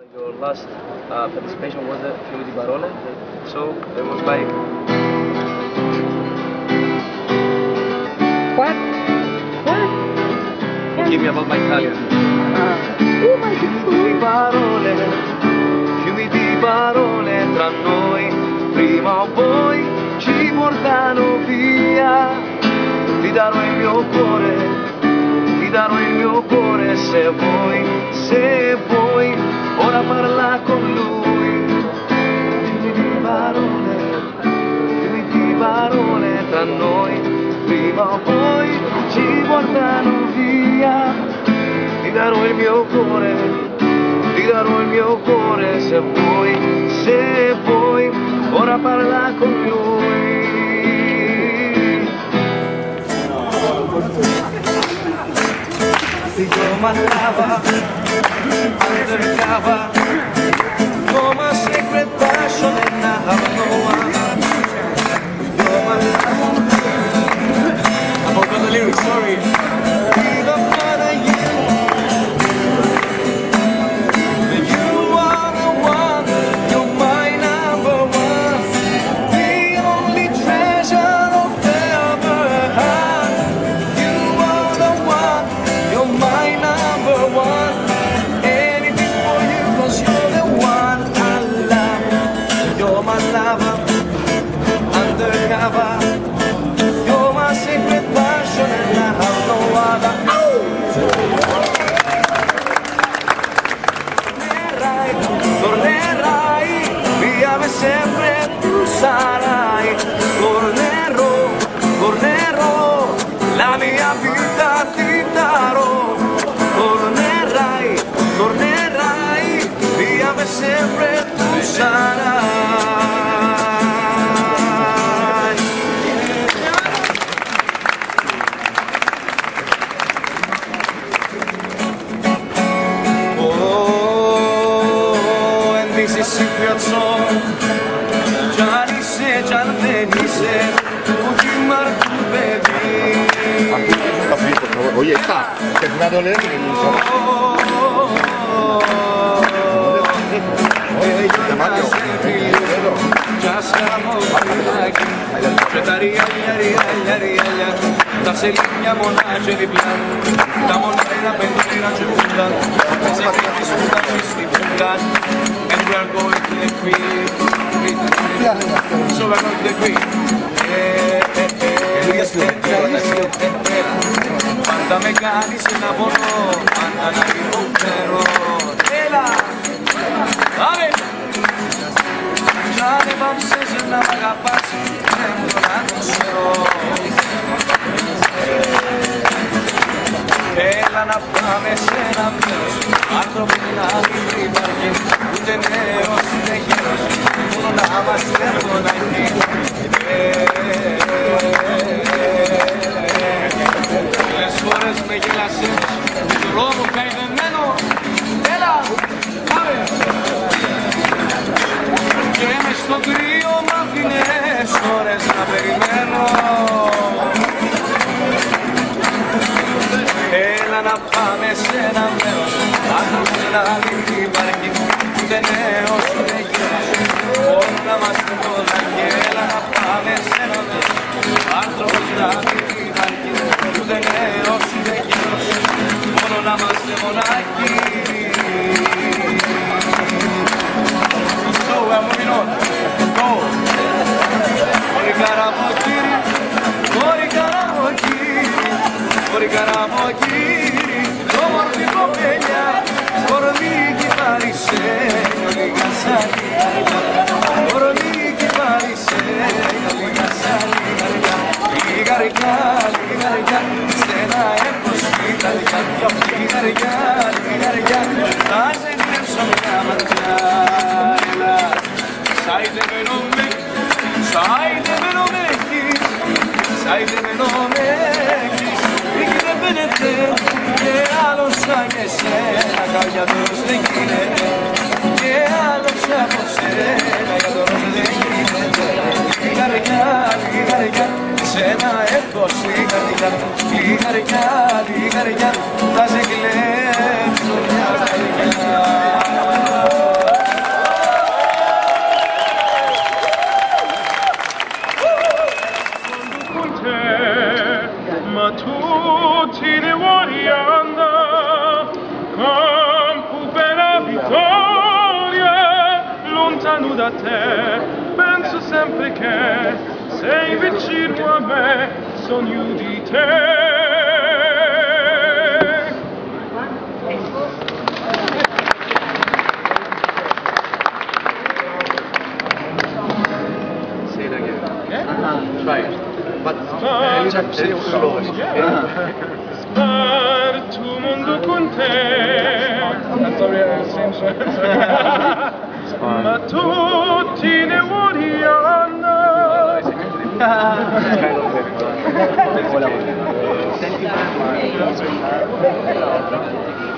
Your last participation was the Fiume di Barone, so it was like... What? Forgive me about my Italian. Oh my God. Fiumi di parole tra noi, prima o poi ci portano via. Ti darò il mio cuore se vuoi, ora parla con lui. Fiumi di parole tra noi, prima o poi ci portano via. Ti darò il mio cuore se vuoi, ora parla con lui. You're my lover, undercover. You're my secret passion and I have no one. You're my lover. I forgot the lyrics, sorry. With a part of you. You are the one, you're my number one. The only treasure I've ever had. You are the one, you're my number one. Anything for you, 'cause you're the one I love. You're my lover, undercover. You're my secret passion and I have no other. Tornerai, via me sempre tu sarai. Tornerò, la mia vita ti darò. Tornerai, via me sempre tu sarai. This is secret song. Gianise, Ujimar tu baby. Por favor. Oye, está. Que me va a doler. Ya siamo qui. Da seguiamo di plan. Da moneta pendolina giunta. Se che sulla ci and we are going to the queen. So we're going to the queen. Quanta mecani se enamoró, anda la ricompero. Dale. Ya le vamos a hacer la capaz, Ela na fame se na meus, altro binari ribarchi, tutte neo sineghios, uno na masterno na Las flores me γελάσες, το δρόμο καηδεμένο, έλα, πάμε! Και μες στο κρύο μ' άφηνες ώρες να περιμένω. Έλα να πάμε σε ένα μέρος, άνθρωπος να λύγει βαρκή, ούτε νέος ούτε γύρος, μόνο να είμαστε μοναχοί. Έλα να πάμε σε ένα μέρος, άνθρωπος να λύγει βαρκή, ούτε νέος ούτε γύρος, μόνο να είμαστε μοναχοί. So we're moving on. Go. Ori Karamokiri, Ori Karamokiri, Ori Karamokiri, όμορφη κοπέλια, κορμί κυπάρισε, λίγα σαλή καρδιά, κορμί κυπάρισε, λίγα σαλή καρδιά, λίγη καρδιά, σένα έχω στη καρδιά, λίγη καρδιά, θα σε κλέψω μια ματιά. Σάιδεμένο με έχεις, Ήγαινε πένετε και άλλος σαν και εσένα, καρδιαδός δεν γίνεται, και άλλος από σένα, καρδιαδός δεν γίνεται. Η καρδιά, σένα έχω στη καρδιά, η καρδιά, θα σε κλέψω μια καρδιά. ma tutti ne vuoi andare, campo per la vittoria, lontano da te, penso sempre che sei vicino a me, sogno di te. Say it again. Try it. But Spar tu mondo con te. Ma tutti ne vuoi andare. Senti